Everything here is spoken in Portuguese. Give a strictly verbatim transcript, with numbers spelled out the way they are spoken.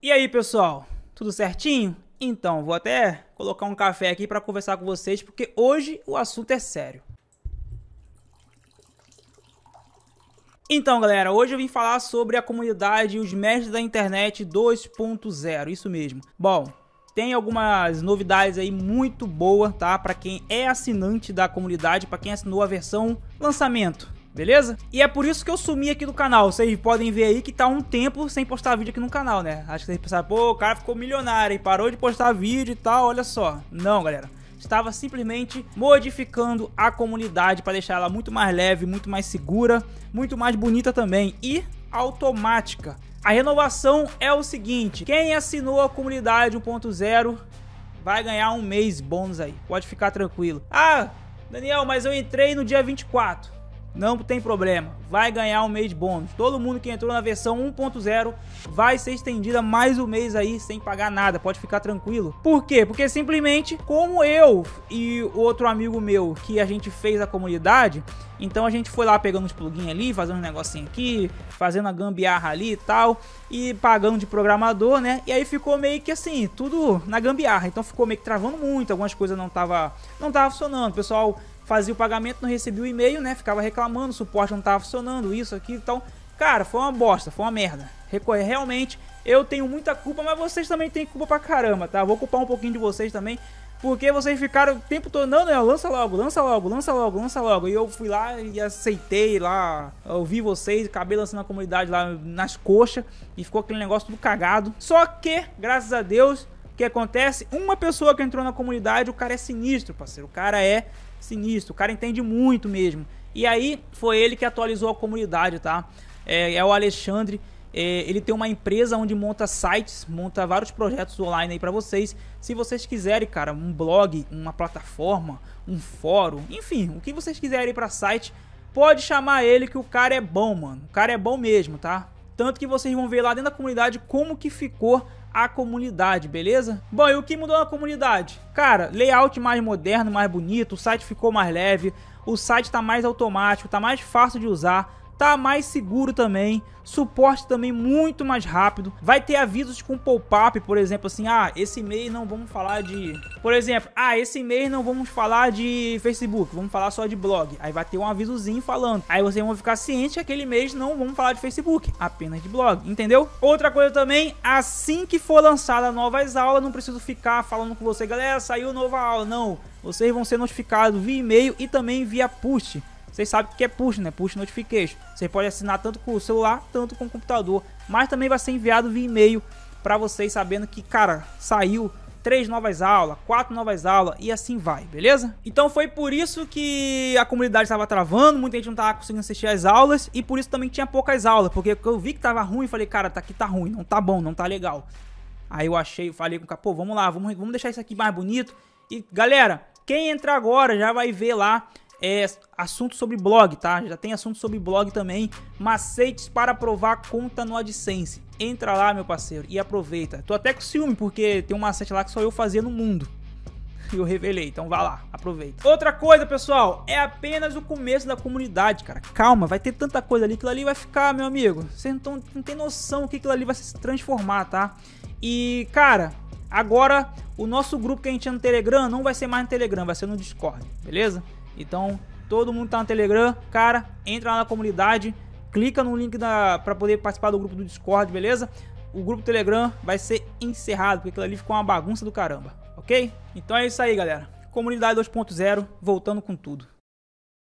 E aí, pessoal, tudo certinho? Então, vou até colocar um café aqui para conversar com vocês, porque hoje o assunto é sério. Então, galera, hoje eu vim falar sobre a comunidade e os mestres da internet dois ponto zero, isso mesmo. Bom, tem algumas novidades aí muito boas, tá? Para quem é assinante da comunidade, para quem assinou a versão lançamento. Beleza? E é por isso que eu sumi aqui do canal. Vocês podem ver aí que tá um tempo sem postar vídeo aqui no canal, né? Acho que vocês pensaram, pô, o cara ficou milionário e parou de postar vídeo e tal, olha só. Não, galera. Estava simplesmente modificando a comunidade para deixar ela muito mais leve, muito mais segura, muito mais bonita também e automática. A renovação é o seguinte, quem assinou a comunidade um ponto zero vai ganhar um mês bônus aí, pode ficar tranquilo. Ah, Daniel, mas eu entrei no dia vinte e quatro. Não tem problema, vai ganhar um mês bônus. Todo mundo que entrou na versão um ponto zero vai ser estendida mais um mês aí sem pagar nada, pode ficar tranquilo. Por quê? Porque simplesmente como eu e outro amigo meu que a gente fez a comunidade, então a gente foi lá pegando uns plugins ali, fazendo um negocinho aqui, fazendo a gambiarra ali e tal, e pagando de programador, né? E aí ficou meio que assim, tudo na gambiarra, então ficou meio que travando muito, algumas coisas não tava, não tava funcionando, o pessoal fazia o pagamento, não recebia o e-mail, né? Ficava reclamando, o suporte não tava funcionando, isso aqui, então, cara, foi uma bosta, foi uma merda. Realmente, eu tenho muita culpa, mas vocês também têm culpa pra caramba, tá? Vou culpar um pouquinho de vocês também, porque vocês ficaram o tempo todo, não, não, lança logo, lança logo, lança logo, lança logo. E eu fui lá e aceitei lá, ouvi vocês, acabei lançando a comunidade lá nas coxas, e ficou aquele negócio tudo cagado. Só que, graças a Deus, o que acontece? Uma pessoa que entrou na comunidade, o cara é sinistro, parceiro, o cara é sinistro, o cara entende muito mesmo. E aí foi ele que atualizou a comunidade, tá? É, é o Alexandre. É, ele tem uma empresa onde monta sites, monta vários projetos online aí pra vocês. Se vocês quiserem, cara, um blog, uma plataforma, um fórum, enfim, o que vocês quiserem para site, pode chamar ele que o cara é bom, mano. O cara é bom mesmo, tá? Tanto que vocês vão ver lá dentro da comunidade como que ficou a comunidade, beleza? Bom, e o que mudou na comunidade? Cara, layout mais moderno, mais bonito, o site ficou mais leve, o site tá mais automático, tá mais fácil de usar, tá mais seguro também, suporte também muito mais rápido, vai ter avisos com pop-up, por exemplo, assim, ah, esse mês não vamos falar de, por exemplo, ah, esse mês não vamos falar de Facebook, vamos falar só de blog, aí vai ter um avisozinho falando, aí vocês vão ficar cientes que aquele mês não vamos falar de Facebook, apenas de blog, entendeu? Outra coisa também, assim que for lançada novas aulas, não preciso ficar falando com você, galera, saiu nova aula, não, vocês vão ser notificados via e-mail e também via push. Vocês sabem o que é push, né? Push notification. Você pode assinar tanto com o celular, tanto com o computador. Mas também vai ser enviado via e-mail para vocês sabendo que, cara, saiu três novas aulas, quatro novas aulas e assim vai, beleza? Então foi por isso que a comunidade estava travando, muita gente não estava conseguindo assistir as aulas e por isso também tinha poucas aulas, porque eu vi que tava ruim, falei, cara, tá aqui tá ruim, não tá bom, não tá legal. Aí eu achei, falei com o cara, pô, vamos lá, vamos, vamos deixar isso aqui mais bonito. E galera, quem entrar agora já vai ver lá é assunto sobre blog, tá? Já tem assunto sobre blog também. Macetes para aprovar conta no AdSense. Entra lá, meu parceiro, e aproveita. Tô até com ciúme, porque tem um macete lá que só eu fazia no mundo. E eu revelei, então vá lá, aproveita. Outra coisa, pessoal, é apenas o começo da comunidade, cara. Calma, vai ter tanta coisa ali, aquilo ali vai ficar, meu amigo. Vocês não, não tem noção o que aquilo ali vai se transformar, tá? E, cara, agora o nosso grupo que a gente tinha no Telegram não vai ser mais no Telegram, vai ser no Discord, beleza? Então, todo mundo tá no Telegram, cara, entra lá na comunidade, clica no link da, pra poder participar do grupo do Discord, beleza? O grupo do Telegram vai ser encerrado, porque aquilo ali ficou uma bagunça do caramba, ok? Então é isso aí, galera. Comunidade dois ponto zero, voltando com tudo.